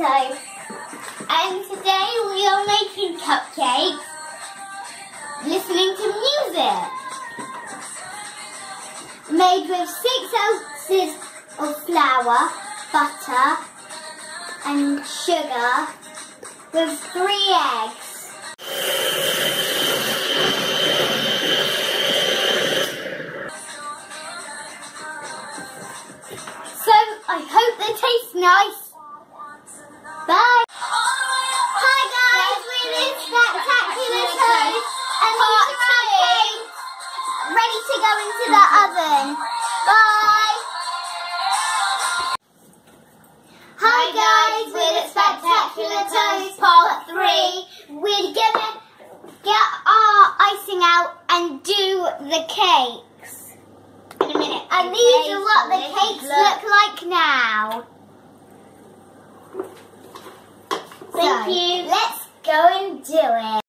Toast, and today we are making cupcakes, listening to music, made with 6 ounces of flour, butter and sugar with 3 eggs. So, I hope they taste nice. Bye. Hi guys, we're in Spectacular Toast and these are cupcakes ready to go into the oven. Bye. Hi guys, we're at Spectacular Toast Part 3. We're gonna get our icing out and do the cakes. In a minute. And these are what the cakes look like now. Thank you. Let's go and do it.